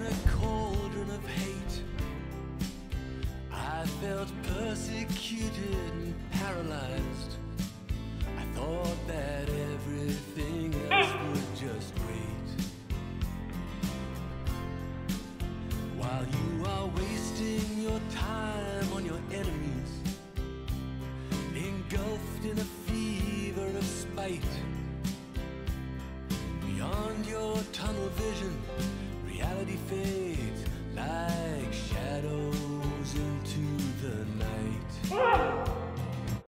a cauldron of hate. I felt persecuted and paralyzed. I thought that everything else would just wait. While you are wasting your time on your enemies, engulfed in a fever of spite. Beyond your tunnel vision, reality fades.